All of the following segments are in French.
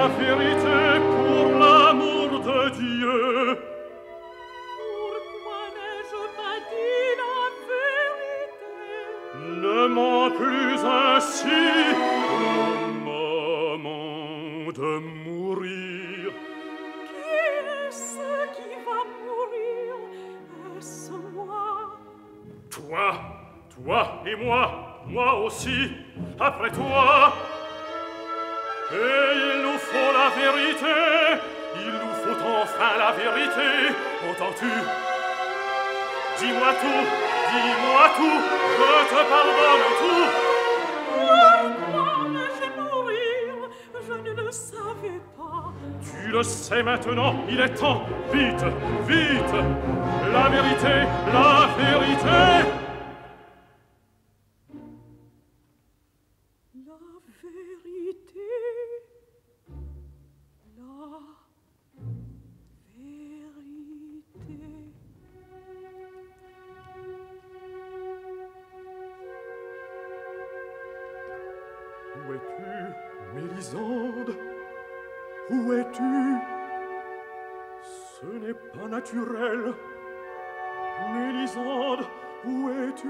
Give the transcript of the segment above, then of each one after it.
la vérité pour l'amour de Dieu. Pourquoi n'ai-je pas dit la vérité? Ne mens plus ainsi au moment de mourir. Qui est-ce qui va mourir? Est-ce moi? Toi et moi aussi, après toi. Et il nous faut la vérité, il nous faut enfin la vérité, entends-tu? Dis-moi tout, je te pardonne tout. Pourquoi vais-je mourir? Je ne le savais pas. Tu le sais maintenant, il est temps, vite, vite, la vérité, la vérité. La vérité, la vérité. Où es-tu, Mélisande? Où es-tu? Ce n'est pas naturel. Mélisande, où es-tu?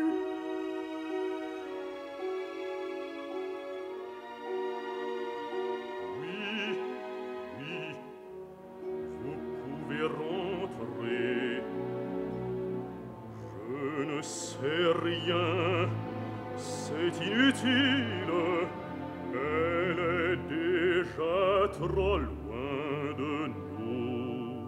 Oui, vous pouvez rentrer. Je ne sais rien, c'est inutile. Elle est déjà trop loin de nous.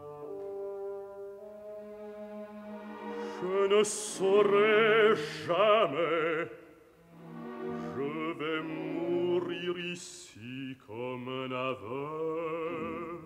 Je ne saurai jamais. Je vais mourir ici comme un aveugle.